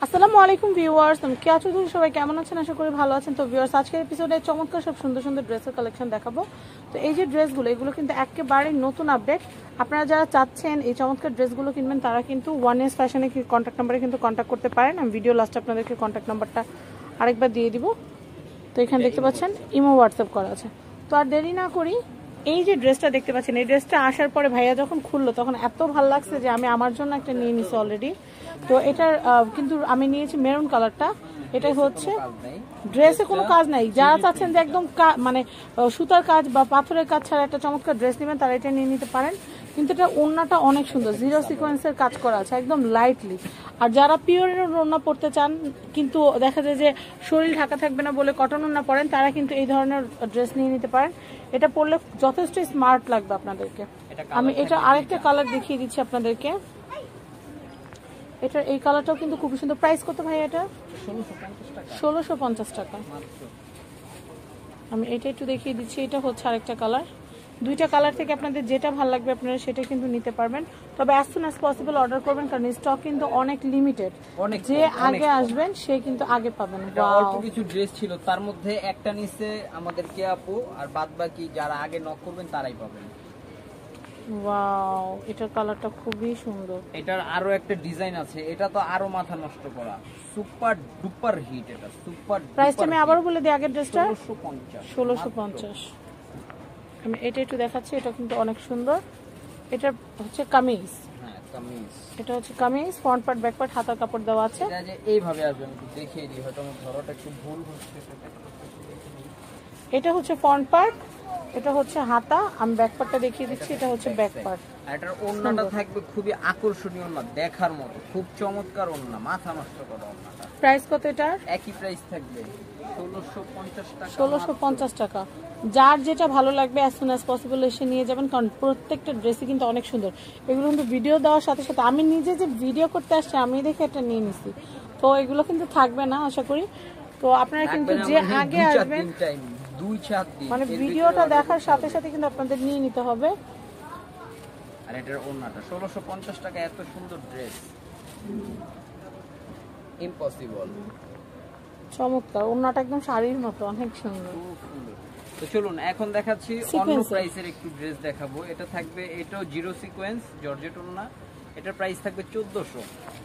আসসালামু আলাইকুম ভিউয়ার্স, আমি কেয়া চৌধুরী। সবাই কেমন আছেন? আশা করি ভালো আছেন। তো ভিউয়ার্স, আজকের এপিসোডে চমৎকার সব সুন্দর সুন্দর ড্রেসের কালেকশন দেখাবো। তো এই যে ড্রেসগুলো, এগুলো কিন্তু একেবারে নতুন আপডেট। আপনারা যারা চাচ্ছেন এই চমৎকার ড্রেসগুলো কিনবেন, তারা কিন্তু ওয়ান এস ফ্যাশনে কন্ট্যাক্ট নাম্বারে কিন্তু কন্ট্যাক্ট করতে পারেন। আমি ভিডিও লাস্টে আপনাদেরকে কন্ট্যাক্ট নাম্বারটা আরেকবার দিয়ে দিব। তো এখানে দেখতে পাচ্ছেন ইমো হোয়াটসঅ্যাপ করা আছে। তো আর দেরি না করি, এই যে ড্রেসটা দেখতে পাচ্ছেন, এই ড্রেসটা আসার পরে ভাইয়া যখন খুললো তখন এত ভালো লাগছে যে আমি আমার জন্য একটা নিয়ে নিছি অলরেডি। তো এটার কিন্তু আমি নিয়েছি মেরুন কালারটা। এটাই হচ্ছে ড্রেসে কোনো কাজ নাই। যারা চাচ্ছেন যে একদম মানে সুতার কাজ বা পাথরের কাজ ছাড়া একটা চমৎকার ড্রেস নেবেন, তারা এটা নিয়ে নিতে পারেন। কিন্তু এটা ওড়নাটা অনেক সুন্দর, জিরো সিকোয়েন্সের কাজ করা আছে একদম লাইটলি। আর যারা পিওরের ওড়না পরতে চান কিন্তু দেখা যায় যে শরীর ঢাকা থাকবে না বলে কটন ওড়না পরেন, তারা কিন্তু এই ধরনের ড্রেস নিয়ে নিতে পারেন। এটা পরলে যথেষ্ট স্মার্ট লাগবে আপনাদেরকে। আমি এটা আরেকটা কালার দেখিয়ে দিচ্ছি আপনাদেরকে। এটা এই কালারটাও কিন্তু খুব সুন্দর। প্রাইস কত ভাই এটা? 1650 টাকা। আমি এটা একটু দেখিয়ে দিচ্ছি। এটা হচ্ছে আরেকটা কালার। দুইটা কালার থেকে আপনাদের যেটা ভালো লাগবে আপনারা সেটা কিন্তু নিতে পারবেন। তবে as soon as possible order করবেন, কারণ স্টক কিন্তু অনেক লিমিটেড। যে আগে আসবেন সে কিন্তু আগে পাবেন। অল্প কিছু ড্রেস ছিল, তার মধ্যে একটা নিচে আমাদের কে আপু, আর বাদ বাকি যারা আগে নক করবেন তারাই পাবেন। ওয়াও, এটার কালারটা খুবই সুন্দর। এটার আরো একটা ডিজাইন আছে, এটা তো আরো মাথা নষ্ট করা, সুপার ডুপার হিট। এটা সুপার। প্রাইসটা আমি আবারও বলে দিই, আগের ড্রেসটা 1650। আমি এটা একটু দেখাচ্ছি। এটা কিন্তু অনেক সুন্দর। এটা হচ্ছে কামিজ। হ্যাঁ, কামিজ। এটা হচ্ছে kameez, front part back part হাতার কাপড় দেওয়া আছে। এটা যে এইভাবে আসবে, আমি একটু দেখিয়ে দিই, হয়তো আমার ধরাটা একটু ভুল হচ্ছে। এটা হচ্ছে ফ্রন্ট পার্ট, এটা হচ্ছে হাতা। আমি ব্যাক পার্টটা দেখিয়ে দিচ্ছি। এটা হচ্ছে ব্যাক পার্ট। এটার ওড়নাটা থাকবে খুবই আকর্ষণীয় ওড়না, দেখার মতো, খুব চমৎকার ওড়না, মাথা নষ্ট করা ওড়নাটা। প্রাইস কত এটার? একই প্রাইস থাকবে 1650 টাকা। 1650 টাকা। যার যেটা ভালো লাগবে অ্যাজ সুন অ্যাজ পসিবল এসে নিয়ে যাবেন, কারণ প্রত্যেকটা ড্রেসই কিন্তু অনেক সুন্দর। এগুলো কিন্তু ভিডিও দেওয়ার সাথে সাথে আমি নিজে যে ভিডিও করতে আসছি আমি দেখে এটা নিয়ে নিছি। তো এগুলো কিন্তু থাকবে না আশা করি। তো আপনারা কিন্তু যে আগে আসবেন, মানে ভিডিওটা দেখার সাথে সাথে কিন্তু আপনাদের নিয়ে নিতে হবে। আর এটার ওড়নাটা 1650 টাকা, এত সুন্দর ড্রেস ইম্পসিবল। চমৎকার ওড়নাটা, একদম শাড়ির মতো, অনেক সুন্দর। তো চলুন এখন দেখাচ্ছি অন্য প্রাইসের একটু ড্রেস দেখাবো। এটা থাকবে, এটাও জিরো সিকোয়েন্স জর্জেট ওড়না। এটার প্রাইস থাকবে 1400।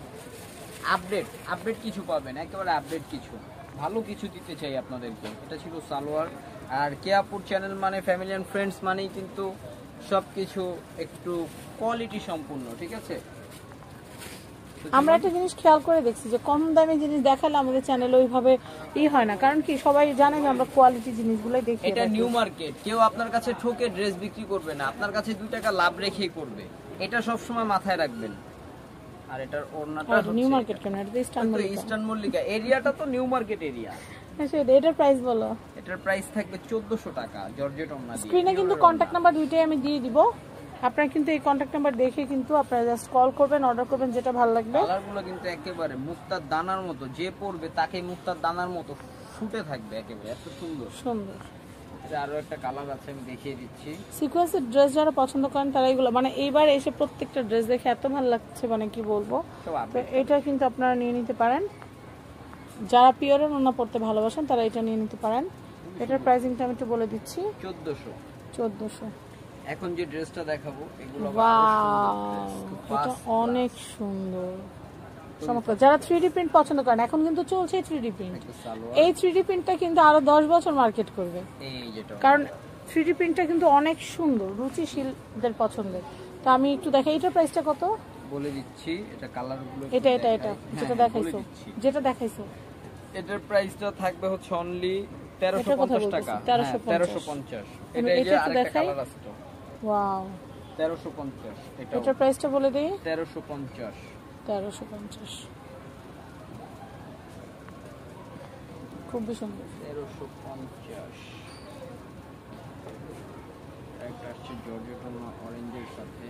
আপডেট কিছু পাবেন, একেবারে আপডেট কিছু, ভালো কিছু দিতে চাই আপনাদেরকে। এটা ছিল সালোয়ার। আর কেয়াপুর চ্যানেল মানে ফ্যামিলি অ্যান্ড ফ্রেন্ডস মানেই কিন্তু সবকিছু একটু কোয়ালিটি সম্পূর্ণ, ঠিক আছে? আমরা একটা জিনিস খেয়াল করে দেখছি যে কম দামে জিনিস দেখালে আমাদের চ্যানেল ওইভাবে হয় না, কারণ কি সবাই জানে যে আমরা কোয়ালিটি জিনিসগুলোই দেখি। এটা নিউ মার্কেট, কেউ আপনার কাছে ঠকে ড্রেস বিক্রি করবে না, আপনার কাছে 2 টাকা লাভ রেখেই করবে। এটা সব সময় মাথায় রাখবেন। আর এটার ওড়নাটা হচ্ছে নিউ মার্কেট কেন? এটা ইস্টার্ন মল্লিকা এরিয়াটা তো নিউ মার্কেট এরিয়া। আচ্ছা, এটার প্রাইস বলো। এটার প্রাইস থাকবে 1400 টাকা জর্জেট ওড়না দিয়ে। স্ক্রিনে কিন্তু কন্টাক্ট নাম্বার দুইটাই আমি দিয়ে দিব। আপনারা কিন্তু এই কন্টাক্ট নাম্বার দেখে কিন্তু আপনারা জাস্ট কল করবেন, অর্ডার করবেন, যেটা ভালো লাগবে। কালারগুলো কিন্তু একেবারে মুক্তার দানার মতো, যে পরবে তাকে মুক্তার দানার মতো ফুটে থাকবে, একেবারে এত সুন্দর সুন্দর। আরো একটা কালার আছে, আমি দেখিয়ে দিচ্ছি। সিকোয়েন্সের ড্রেস যারা পছন্দ করেন তারা এগুলো, মানে এইবার এসে প্রত্যেকটা ড্রেস দেখে এত ভালো লাগছে, মানে কি বলবো। তো এটা কিন্তু আপনারা নিয়ে নিতে পারেন। যারা পিওরের ওড়না পড়তে ভালোবাসেন তারা এটা নিয়ে নিতে পারেন। এটার প্রাইসিংটা আমি একটু বলে দিচ্ছি, 1400। এখন যে ড্রেসটা দেখাবো এগুলো এটা অনেক সুন্দর, চমৎকার। যারা 3D প্রিন্ট পছন্দ করেন, এখন কিন্তু চলছে 3D প্রিন্ট। এই 3D প্রিন্টটা কিন্তু আরো 10 বছর মার্কেট করবে, কারণ 3D প্রিন্টটা কিন্তু অনেক সুন্দর, রুচিশীলদের পছন্দের। তো আমি একটু দেখাই, এটার প্রাইসটা কত বলে দিচ্ছি। এটা কালারগুলো, এটা যেটা দেখাইছো এটার প্রাইসটা থাকবে হচ্ছে অনলি 1350 টাকা। 1350। এটা এই যে আরেকটা কালার আছে তো। ওয়াও, 1350। এটার প্রাইসটা বলে দেই। 1350। খুবই সুন্দর। 1350। একটা আছে জর্জেট অরেঞ্জের সাথে।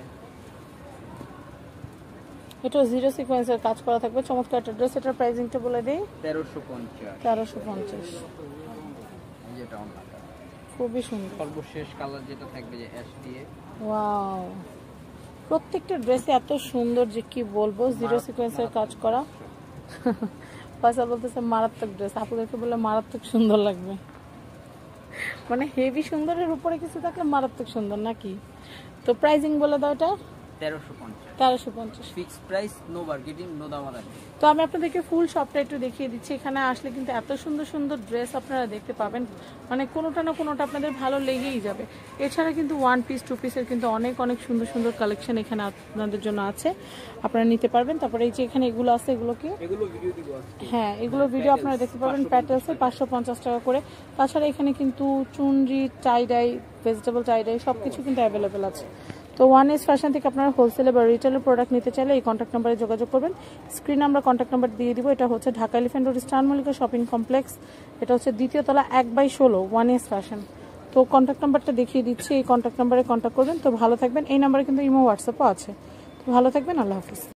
এটা জিরো সিকোয়েন্সের কাজ করা থাকবে, চমৎকার একটা ড্রেস। এটার প্রাইসিংটা বলে দেই। 1350। যেটা অন্যটা খুবই সুন্দর। সর্বশেষ কালার যেটা থাকবে যে অ্যাশ দিয়ে। ওয়াও, প্রত্যেকটা ড্রেসে এত সুন্দর যে কি বলবো, জিরো সিকোয়েন্সের কাজ করা। ফয়সাল বলতেছে মারাত্মক ড্রেস, আপুদেরকে বললে মারাত্মক সুন্দর লাগবে, মানে হেভি সুন্দরের উপরে কিছু থাকলে মারাত্মক সুন্দর নাকি। তো প্রাইজিং বলে দাও এটা 1350 fixed price, no bargaining, no দামাদামি। তো আমি আপনাদেরকে ফুল শপটা একটু দেখিয়ে দিচ্ছি। এখানে আসলে কিন্তু এত সুন্দর সুন্দর ড্রেস আপনারা দেখতে পাবেন, মানে কোনোটা না কোনোটা আপনাদের ভালো লেগেই যাবে। এছাড়া কিন্তু 1 পিস 2 পিসের কিন্তু অনেক অনেক সুন্দর সুন্দর কালেকশন এখানে আপনাদের জন্য আছে, আপনারা নিতে পারবেন। তারপরে এই যে এখানে এগুলো আছে, এগুলো কি, এগুলো ভিডিও দিব আজকে। হ্যাঁ এগুলো ভিডিও আপনারা দেখতে পাবেন। প্যাটেলসে 550 টাকা করে। তাছাড়া এখানে কিন্তু চুনরি, টাইডাই, ভেজিটেবল টাইডাই সব কিছু কিন্তু অ্যাভেলেবেল আছে। তো 1S ফ্যাশন থেকে আপনারা হোলসেলে বা রিটেলের প্রোডাক্ট নিতে চাইলে এই কন্ট্যাক্ট নাম্বারে যোগাযোগ করবেন। স্ক্রিনে আমরা কন্ট্যাক্ট নাম্বার দিয়ে দিব। এটা হচ্ছে Dhaka elephant road star Mallika shopping complex, এটা হচ্ছে দ্বিতীয় তলা 1/16 1S ফ্যাশন। তো কন্ট্যাক্ট নাম্বারটা দেখিয়ে দিচ্ছি, এই কন্ট্যাক্ট নাম্বারে কন্ট্যাক্ট করবেন। তো ভালো থাকবেন। এই নাম্বারে কিন্তু ইমো হোয়াটসঅ্যাপও আছে। তো ভালো থাকবেন, আল্লাহ হাফিজ।